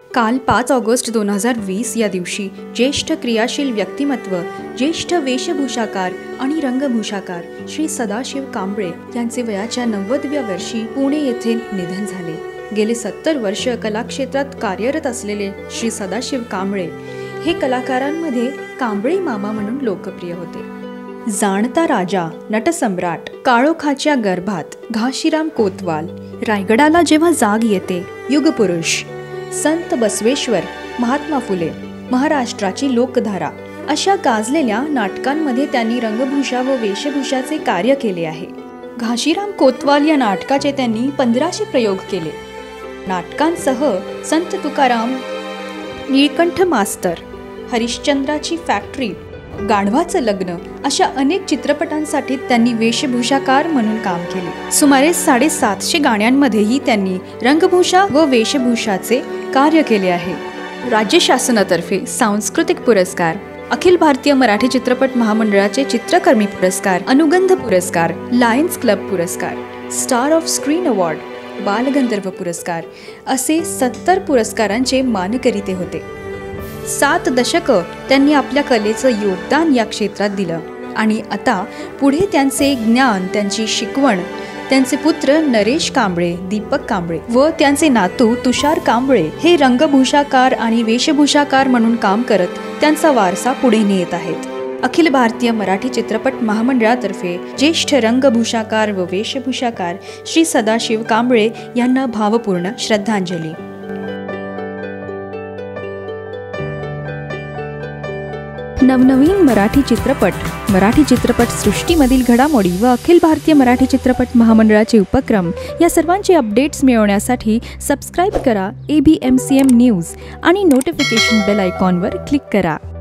काल 5 ऑगस्ट 2020 या दिवशी ज्येष्ठ क्रियाशील व्यक्तिमत्व, ज्येष्ठ वेशभूषाकार आणि रंगभूषाकार श्री सदाशिव कांबळे यांचे वयाच्या 90व्या वर्षी पुणे येथे निधन झाले। गेले 70 वर्ष कलाक्षेत्रात कार्यरत असलेले श्री सदाशिव कांबळे हे कलाकारांमध्ये कांबळे मामा म्हणून लोकप्रिय होते। जाणता राजा, नटसम्राट, काळोखाच्या गर्भात, घाशीराम कोतवाल, रायगडाला जेव्हा जाग येते, युगपुरुष, संत बसवेश्वर, महात्मा फुले, महाराष्ट्राची लोकधारा अशा गाजलेल्या नाटकांमध्ये त्यांनी रंगभूषा व वेशभूषाचे कार्य केले आहे। घाशीराम कोतवाल या नाटकाचे त्यांनी 1500 प्रयोग केले। नाटकांसह संत तुकाराम, नीळकंठ मास्तर, हरिश्चंद्राची फॅक्टरी, गाढवाचं लग्न अशा अनेक चित्रपटांसाठी त्यांनी वेशभूषाकार म्हणून काम केले। सुमारे 750 गाण्यांमध्येही त्यांनी रंगभूषा व वेशभूषाचे कार्य केले आहे। राज्य शासनातर्फे सांस्कृतिक पुरस्कार, अखिल भारतीय मराठी चित्रपट महामंडळाचे चित्रकर्मी पुरस्कार, अनुगंध पुरस्कार, लायन्स क्लब पुरस्कार, स्टार ऑफ स्क्रीन अवॉर्ड, बालगंधर्व पुरस्कार असे 70 पुरस्कारांचे मानकरी ते होते। 7 दशकं त्यांनी आपल्या कलेचं योगदान या क्षेत्रात दिलं आणि आता पुढे त्यांचे ज्ञान, त्यांची शिकवण त्यांचे पुत्र नरेश कांबळे, दीपक कांबळे व त्यांचे नातू तुषार कांबळे हे रंगभूषाकार आणि वेशभूषाकार म्हणून काम करत त्यांचा वारसा पुढे नेत आहेत। अखिल भारतीय मराठी चित्रपट महामंडळातर्फे ज्येष्ठ रंगभूषाकार व वेशभूषाकार श्री सदाशिव कांबळे यांना भावपूर्ण श्रद्धांजली। नवनवीन मराठी चित्रपट सृष्टीमधील घडामोडी व अखिल भारतीय मराठी चित्रपट महामंडळाचे उपक्रम या सर्वांचे अपडेट्स मिळवण्यासाठी सबस्क्राइब करा ABMCM न्यूज आणि नोटिफिकेशन बेल आयकॉनवर क्लिक करा।